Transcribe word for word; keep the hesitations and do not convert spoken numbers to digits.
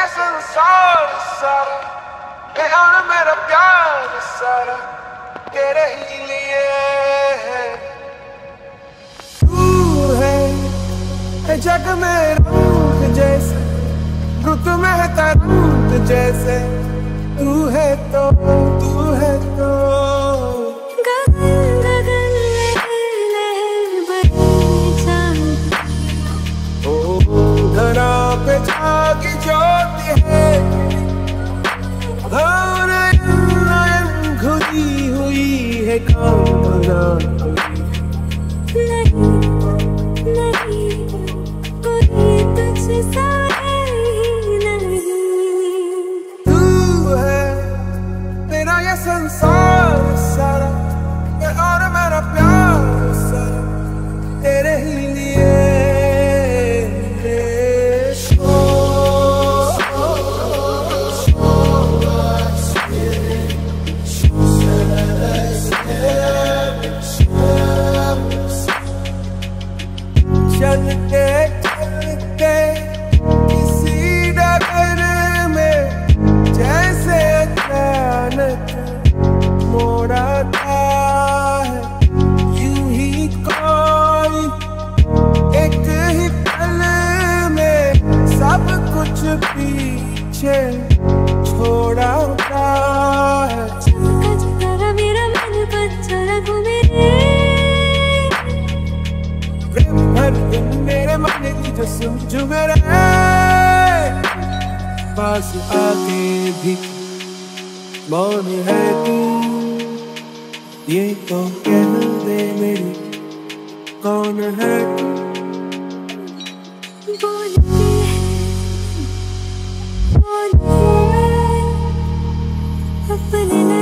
ये संसार सारा, ये और मेरा प्यार सारा तेरे ही लिए है। तू है जग में रंग जैसे, रुत में है तरंग जैसे, तू है तो तू है तो गगन गगन लहर लहर बनी जान, ओ धरा पे जागी ज्योति है, और नयन घुली हुई है कौन बना नहीं नहीं कोई तुझसा है नहीं। तू है मेरा ये संसार सारा, ये और मेरा प्यार सारा तेरे ही लिए। चलते चलते किसी डगर में जैसे अचानक मोड़ आता है, यूं ही कोई एक ही पल में सब कुछ पीछे छोड़ा होता है। चमका जरा मेरा मन बच्चा घूमे रे, प्रेम भर दिन मेरे मन की जो समझ मेरे, पास आके भी मौन है तू, ये तो कह दे मेरी कौन है तू। बोलते हैं बोलते हैं अपने